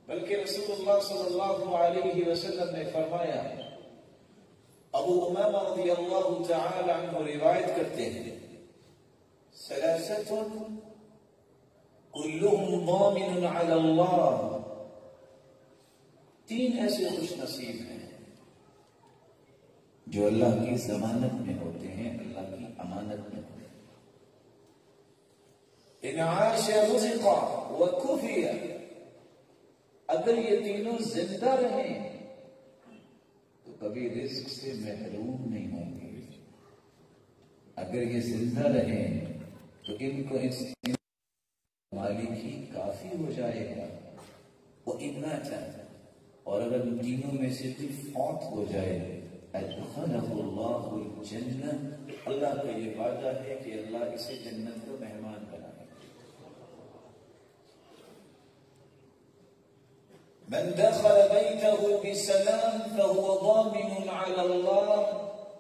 بلکہ رسول اللہ صلی اللہ علیہ وسلم نے فرمایا، ابو امامہ رضی اللہ تعالی عنہ روایت کرتے ہیں، ثلاثۃ کلہم ضامن علی اللہ، تین ایسے خوش نصیب ہیں جو اللہ کی ضمانت میں ہوتے ہیں، اللہ کی امانت میں ہوتے ہیں۔ ان عاش رزق وکفی، اگر یہ تینوں زندہ رہیں تو کبھی رزق سے محروم نہیں ہوں گے، اگر یہ زندہ رہیں تو ان کو مالک ہی کافی ہو جائے گا، وہ اتنا چاہتا ہے، اور اگر ان تینوں میں سے کوئی فوت ہو جائے ادخلہ اللہ الجنہ، اللہ کا یہ وعدہ ہے کہ اللہ اسے جنت کا مہمان بنائے۔ من دخل بیتہ بسلام فهو ضامن علی اللہ،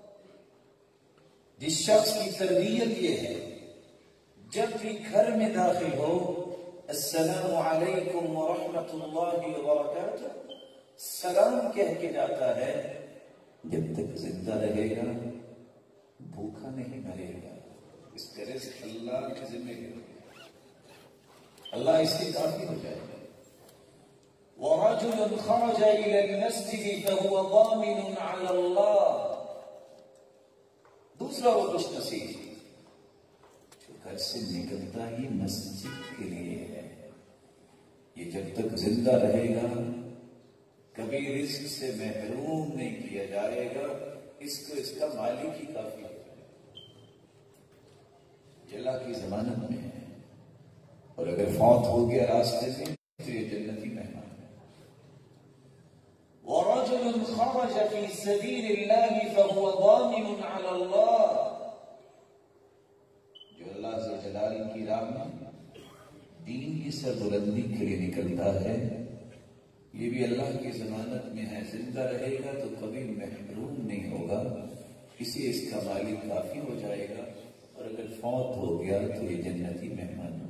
جس شخص کی تربیت یہ ہے جب بھی گھر میں داخل ہو السلام علیکم ورحمۃ اللہ وبرکاتہ سلام کہہ کے جاتا ہے، جب تک زندہ رہے گا بھوکا نہیں مرے گا، اس کا رزق اللہ کے ذمہ ہے، اللہ اس سے کافی ہو جائے گا۔ وَرَجُلٌ خَرَجَ إِلَى الْمَسْجِدِ فَهُوَ ضَامِنٌ عَلَى اللَّهِ، دوسرا وہ خوش نصیب جو گھر سے نکلتا ہی مسجد کے لیے ہے، یہ جب تک زندہ رہے گا کبھی رزق سے محروم نہیں کیا جائے گا، اس کو اس کا مالک ہی کافی ہے، اللہ کی ضمانت میں ہے، اور اگر فوت ہو گیا راستے میں تو یہ جنتی مہمان ہے۔ وَرَجُلٌ خَرَجَ فِي سَبِيلِ اللَّهِ فَهُوَ ضَامِنٌ عَلَى اللَّهِ، جو اللہ عز و جلال کی راہ میں دین کی سربلندی کے لیے نکلتا ہے، یہ بھی اللہ کی ضمانت میں ہے، زندہ رہے گا تو کبھی محروم نہیں ہوگا، اسے اس کا مالک کافی ہو جائے گا، اور اگر فوت ہو گیا تو یہ جنتی مہمان